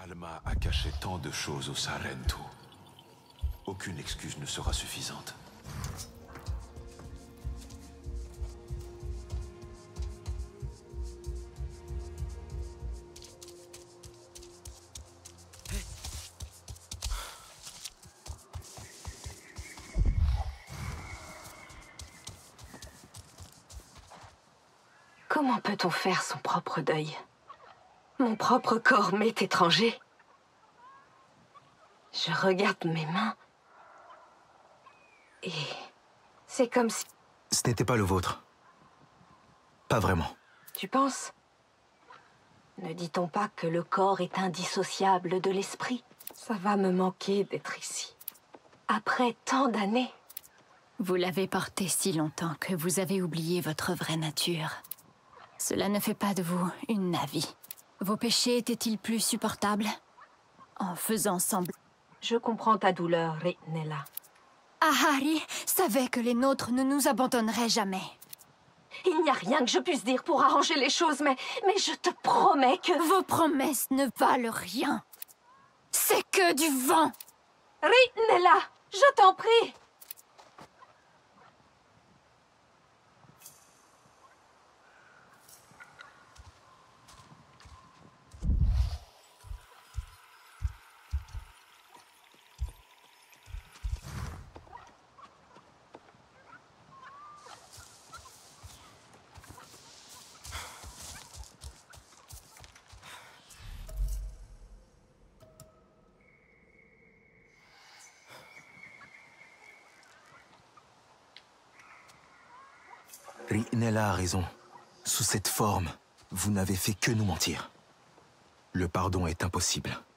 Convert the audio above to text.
Alma a caché tant de choses au Sarento. Aucune excuse ne sera suffisante. Comment peut-on faire son propre deuil? Mon propre corps m'est étranger. Je regarde mes mains. Et c'est comme si... Ce n'était pas le vôtre. Pas vraiment. Tu penses? Ne dit-on pas que le corps est indissociable de l'esprit? Ça va me manquer d'être ici. Après tant d'années. Vous l'avez porté si longtemps que vous avez oublié votre vraie nature. Cela ne fait pas de vous une Na'vi. Vos péchés étaient-ils plus supportables? En faisant semblant... Je comprends ta douleur, Ritnella. Ahari savait que les nôtres ne nous abandonneraient jamais. Il n'y a rien que je puisse dire pour arranger les choses, mais je te promets que... Vos promesses ne valent rien. C'est que du vent. Ritnella, je t'en prie. Ritnella a raison. Sous cette forme, vous n'avez fait que nous mentir. Le pardon est impossible.